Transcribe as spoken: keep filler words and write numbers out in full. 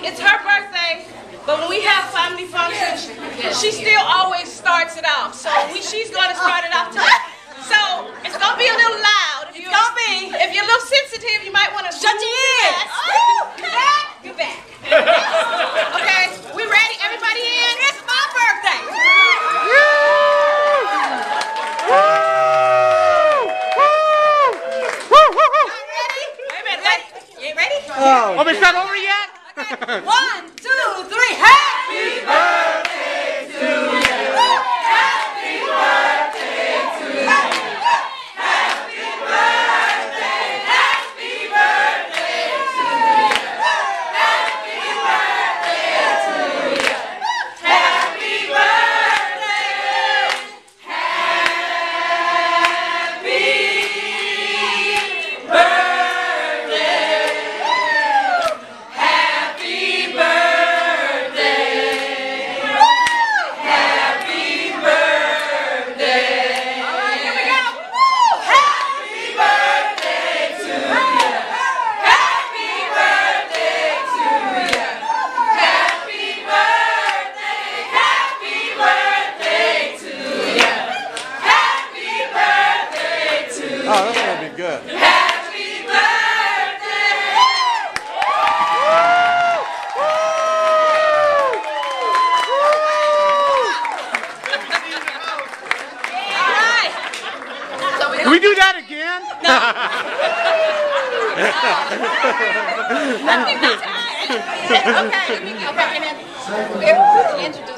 it's her birthday, but when we have family functions, she still always starts it off. So we, she's going to start it off today. So it's going to be a little loud. If you're, gonna be. If you're a little sensitive, you might want to shut your ears. Oh, you back? You're back. Okay, we ready? Everybody in? It's my birthday. Oh, oh, it's not over yet? Okay. One, two, three. Happy birthday to you. Happy birthday to you. Happy birthday. Happy birthday to you. Happy birthday to you. Happy birthday. Happy birthday. Oh, that's going to be good. Happy birthday! All right. So we Can we do that again? No. Nothing. Okay, let me get back in. Introduce.